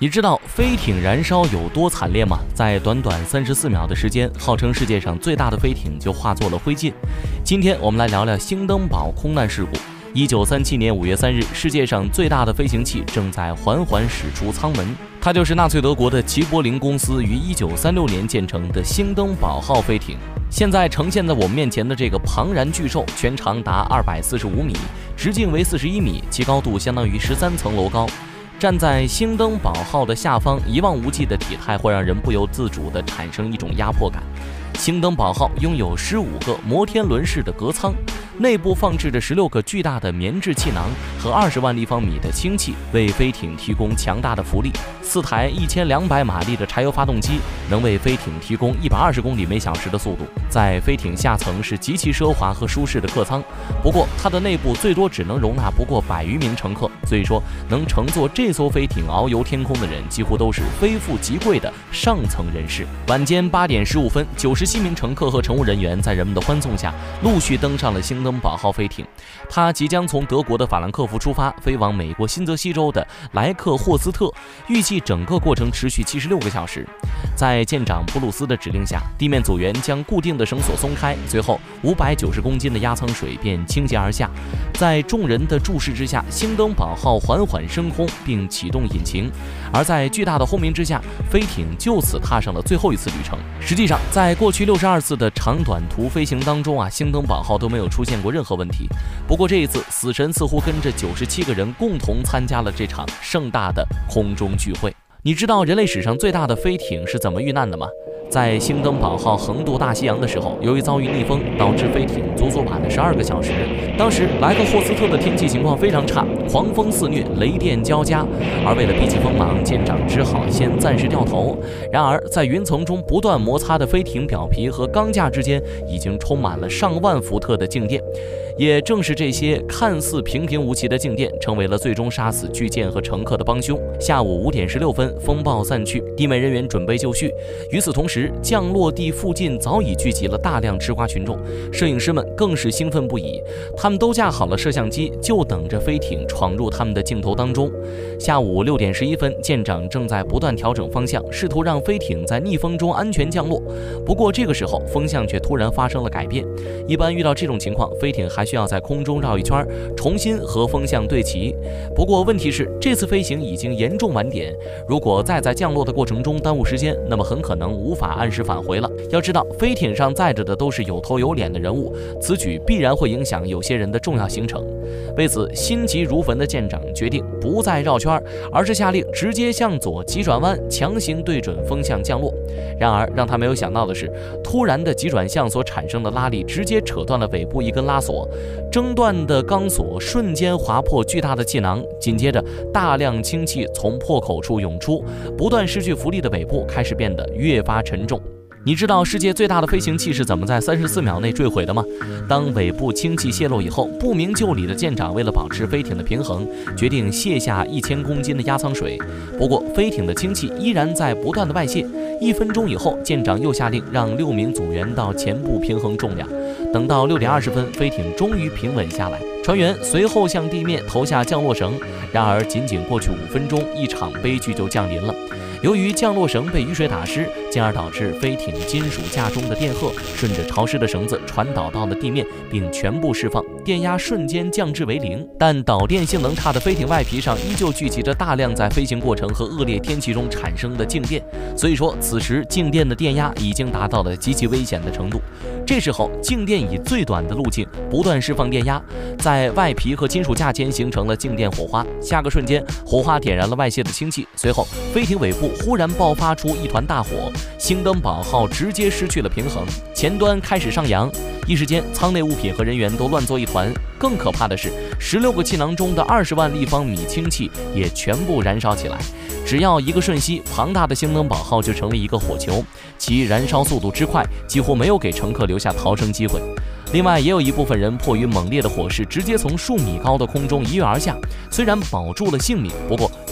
你知道飞艇燃烧有多惨烈吗？在短短34秒的时间，号称世界上最大的飞艇就化作了灰烬。今天我们来聊聊兴登堡空难事故。1937年5月3日，世界上最大的飞行器正在缓缓驶出舱门，它就是纳粹德国的齐柏林公司于1936年建成的兴登堡号飞艇。现在呈现在我们面前的这个庞然巨兽，全长达245米，直径为41米，其高度相当于13层楼高。站在兴登堡号的下方，一望无际的体态会让人不由自主地产生一种压迫感。兴登堡号拥有15个摩天轮式的隔舱，内部放置着16个巨大的棉质气囊和20万立方米的氢气，为飞艇提供强大的浮力。4台1200马力的柴油发动机能为飞艇提供120公里每小时的速度。在飞艇下层是极其奢华和舒适的客舱，不过它的内部最多只能容纳不过100余名乘客，所以说能乘坐这艘飞艇遨游天空的人几乎都是非富即贵的上层人士。晚间8点15分，97名乘客和乘务人员在人们的欢送下陆续登上了兴登堡号飞艇。它即将从德国的法兰克福出发，飞往美国新泽西州的莱克霍斯特，预计整个过程持续76个小时。在舰长布鲁斯的指令下，地面组员将固定的绳索松开，随后590公斤的压舱水便倾泻而下。在众人的注视之下，兴登堡号缓缓升空并启动引擎，而在巨大的轰鸣之下，飞艇就此踏上了最后一次旅程。实际上，在过去62次的长短途飞行当中兴登堡号都没有出现过任何问题。不过这一次，死神似乎跟着97个人共同参加了这场盛大的空中聚会。你知道人类史上最大的飞艇是怎么遇难的吗？在兴登堡号横渡大西洋的时候，由于遭遇逆风，导致飞艇足足晚了12个小时。当时莱克霍斯特的天气情况非常差，狂风肆虐，雷电交加，而为了避其锋芒，舰长只好先暂时掉头。然而在云层中不断摩擦的飞艇表皮和钢架之间，已经充满了上万伏特的静电。也正是这些看似平平无奇的静电，成为了最终杀死巨舰和乘客的帮凶。下午5点16分，风暴散去，地面人员准备就绪。与此同时，降落地附近早已聚集了大量吃瓜群众，摄影师们更是兴奋不已。他们都架好了摄像机，就等着飞艇闯入他们的镜头当中。下午6点11分，舰长正在不断调整方向，试图让飞艇在逆风中安全降落。不过这个时候，风向却突然发生了改变。一般遇到这种情况，飞艇还需要在空中绕一圈，重新和风向对齐。不过问题是，这次飞行已经严重晚点，如果再在降落的过程中耽误时间，那么很可能无法按时返回了。要知道，飞艇上载着的都是有头有脸的人物，此举必然会影响有些人的重要行程。为此，心急如焚的舰长决定不再绕圈，而是下令直接向左急转弯，强行对准风向降落。然而让他没有想到的是，突然的急转向所产生的拉力直接扯断了尾部一根拉锁，挣断的钢索瞬间划破巨大的气囊，紧接着大量氢气从破口处涌出，不断失去浮力的尾部开始变得越发沉重。你知道世界最大的飞行器是怎么在34秒内坠毁的吗？当尾部氢气泄漏以后，不明就里的舰长为了保持飞艇的平衡，决定卸下1000公斤的压舱水。不过飞艇的氢气依然在不断的外泄。1分钟以后，舰长又下令让6名组员到前部平衡重量。等到6点20分，飞艇终于平稳下来，船员随后向地面投下降落绳。然而仅仅过去5分钟，一场悲剧就降临了。由于降落绳被雨水打湿，进而导致飞艇金属架中的电荷顺着潮湿的绳子传导到了地面，并全部释放，电压瞬间降至为0。但导电性能差的飞艇外皮上依旧聚集着大量在飞行过程和恶劣天气中产生的静电，所以说此时静电的电压已经达到了极其危险的程度。这时候静电以最短的路径不断释放电压，在外皮和金属架间形成了静电火花。下个瞬间，火花点燃了外泄的氢气，随后飞艇尾部忽然爆发出一团大火，兴登堡号直接失去了平衡，前端开始上扬，一时间舱内物品和人员都乱作一团。更可怕的是，16个气囊中的20万立方米氢气也全部燃烧起来。只要一个瞬息，庞大的兴登堡号就成了一个火球，其燃烧速度之快，几乎没有给乘客留下逃生机会。另外，也有一部分人迫于猛烈的火势，直接从数米高的空中一跃而下，虽然保住了性命，不过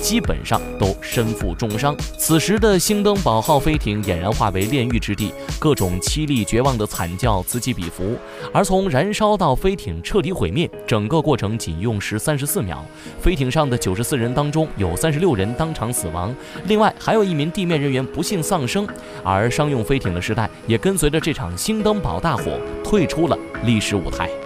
基本上都身负重伤。此时的兴登堡号飞艇俨然化为炼狱之地，各种凄厉绝望的惨叫此起彼伏。而从燃烧到飞艇彻底毁灭，整个过程仅用时34秒。飞艇上的94人当中，有36人当场死亡，另外还有1名地面人员不幸丧生。而商用飞艇的时代也跟随着这场兴登堡大火退出了历史舞台。